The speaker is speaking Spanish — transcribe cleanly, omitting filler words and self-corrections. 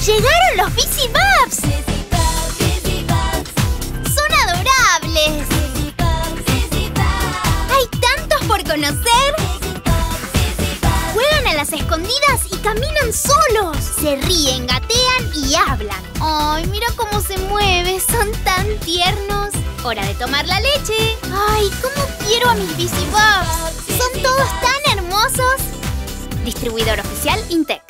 ¡Llegaron los Bizzy-Bubs! ¡Son adorables! ¡Hay tantos por conocer! Juegan a las escondidas y caminan solos. Se ríen, gatean y hablan. ¡Ay, mira cómo se mueve! ¡Son tan tiernos! ¡Hora de tomar la leche! ¡Ay, cómo quiero a mis Bizzy-Bubs! ¡Son todos tan hermosos! Distribuidor oficial Intec.